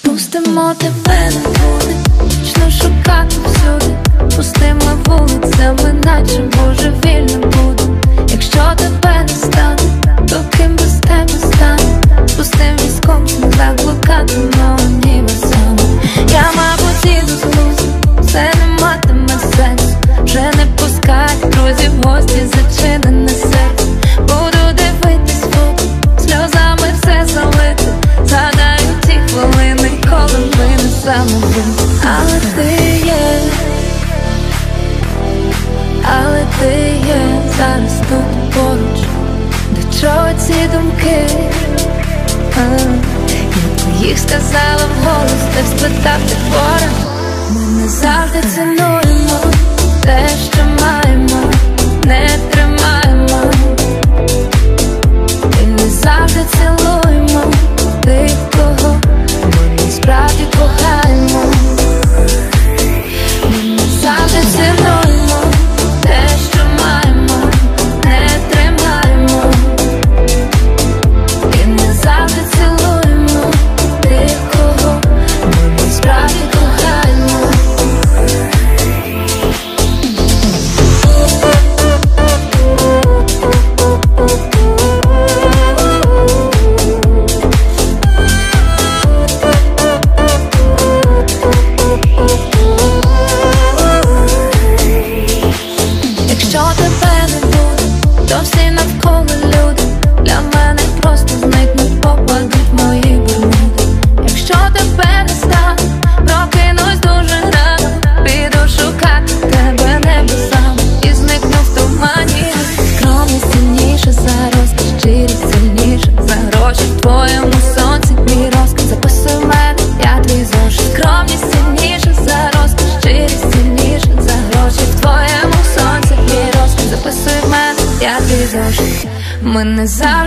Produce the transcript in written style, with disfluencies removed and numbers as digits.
Пустимо тебе не буде, вічно шукати всюди, пустими вулицями, наче божевільно буде. Якщо тебе не стане, то ким без тебе стане? Пустим візком заблукатимо небесами. Я, мабуть, іду з глузду, все не матиме сенсу. Вже не пускать друзів в гості, зачинене серце. Буду дивитись фото, сльозами все залити. Згадаю ті хвилини, коли ми не самовинні. Але ти є зараз тут поруч. До чого ці думки? Я їх сказала вголос, де сплетати пора. Ми не завжди цінуємо те, що маємо, не тримаємо. І не завжди цілуємо тих, кого ми насправді кохаємо. Ми не завжди цінуємо те, що маємо, не тримаємо. І не завжди цілуємо тих, кого ми насправді кохаємо. Якщо тебе не буде, то всі навколо люди для мене просто зникнуть, попадуть мої бермуди. Якщо тебе не стане, прокинусь дуже рано, піду шукати тебе небесами і зникну в тумані. Скромність сильніша за розкіш, щирість сильніша за гроші. В твоєму сонці мій розказ, записуй мене, я твій зошит. Скромність сильніша за розкіш, щирість сильніша за гроші. В твоєму сонці мій розказ, записуй мене, я твій зошит. Ми не за